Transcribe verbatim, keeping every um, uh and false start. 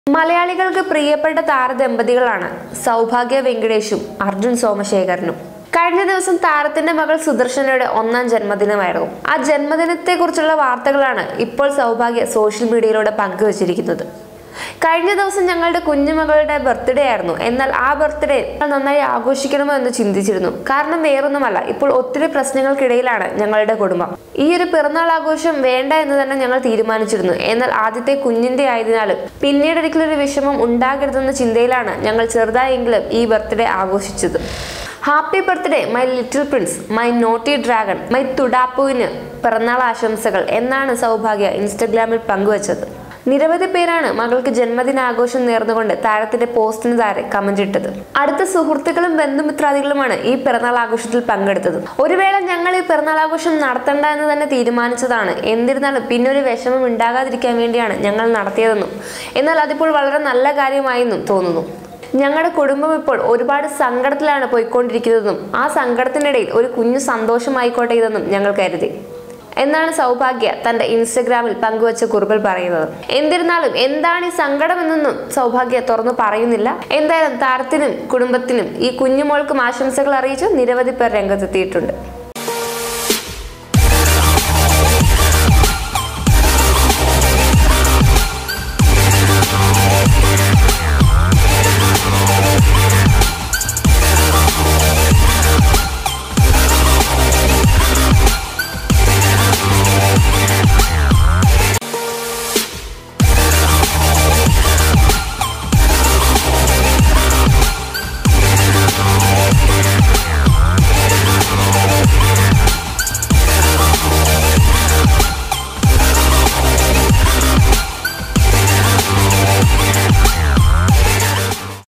മലയാളികൾക്ക് പ്രിയപ്പെട്ട താരദമ്പതികളാണ് സൗഭാഗ്യ വെങ്കടേഷും അർജുൻ സോമശേഖരനും. കഴിഞ്ഞ ദിവസം താരത്തിന്റെ മകൾ സുദർശനയുടെ ഒന്നാം ജന്മദിനമായിരുന്നു. ആ ജന്മദിനത്തെക്കുറിച്ചുള്ള വാർത്തകളാണ് ഇപ്പോൾ സൗഭാഗ്യ സോഷ്യൽ മീഡിയയിലൂടെ പങ്കുവച്ചിരിക്കുന്നത്. കഴിഞ്ഞ ദിവസം ഞങ്ങളുടെ കുഞ്ഞുമകളുടെ ബർത്ത്ഡേ ആയിരുന്നു. എന്നാൽ ആ ബർത്ത്ഡേ നന്നായി ആഘോഷിക്കണമോ എന്ന് ചിന്തിച്ചിരുന്നു. കാരണം വേറൊന്നുമല്ല, ഇപ്പോൾ ഒത്തിരി പ്രശ്നങ്ങൾക്കിടയിലാണ് ഞങ്ങളുടെ കുടുംബം. ഈ ഒരു പിറന്നാൾ ആഘോഷം വേണ്ട എന്ന് തന്നെ ഞങ്ങൾ തീരുമാനിച്ചിരുന്നു. എന്നാൽ ആദ്യത്തെ കുഞ്ഞിന്റെ ആയതിനാലും പിന്നീട് ഒരിക്കലൊരു വിഷമം ഉണ്ടാകരുതെന്ന ചിന്തയിലാണ് ഞങ്ങൾ ചെറുതായെങ്കിലും ഈ ബർത്ത്ഡേ ആഘോഷിച്ചത്. Happy birthday my little prince, my naughty dragon, my തുടാപ്പുവിന് പിറന്നാൾ ആശംസകൾ എന്നാണ് സൗഭാഗ്യ ഇൻസ്റ്റഗ്രാമിൽ പങ്കുവച്ചത്. നിരവധി പേരാണ് മകൾക്ക് ജന്മദിനാഘോഷം നേർന്നുകൊണ്ട് താരത്തിന്റെ പോസ്റ്റിന് താരെ കമന്റ് ഇട്ടത്. അടുത്ത സുഹൃത്തുക്കളും ബന്ധുമിത്രാദികളുമാണ് ഈ പിറന്നാൾ ആഘോഷത്തിൽ പങ്കെടുത്തത്. ഒരു വേള ഞങ്ങൾ ഈ പിറന്നാൾ ആഘോഷം നടത്തണ്ട എന്ന് തന്നെ തീരുമാനിച്ചതാണ്. എന്നിരുന്നാലും പിന്നൊരു വിഷമം ഉണ്ടാകാതിരിക്കാൻ വേണ്ടിയാണ് ഞങ്ങൾ നടത്തിയതെന്നും എന്നാൽ അതിപ്പോൾ വളരെ നല്ല കാര്യമായെന്നും തോന്നുന്നു. ഞങ്ങളുടെ കുടുംബം ഇപ്പോൾ ഒരുപാട് സങ്കടത്തിലാണ് പോയിക്കൊണ്ടിരിക്കുന്നതെന്നും ആ സങ്കടത്തിനിടയിൽ ഒരു കുഞ്ഞു സന്തോഷമായിക്കോട്ടെ ഇതെന്നും ഞങ്ങൾ കരുതി എന്നാണ് സൗഭാഗ്യ തന്റെ ഇൻസ്റ്റഗ്രാമിൽ പങ്കുവച്ച കുറിപ്പിൽ പറയുന്നത്. എന്നിരുന്നാലും എന്താണ് ഈ സങ്കടം എന്നൊന്നും സൗഭാഗ്യ തുറന്നു പറയുന്നില്ല. എന്തായാലും താരത്തിനും കുടുംബത്തിനും ഈ കുഞ്ഞുമോൾക്കും ആശംസകൾ അറിയിച്ച് നിരവധി പേർ രംഗത്തെത്തിയിട്ടുണ്ട്.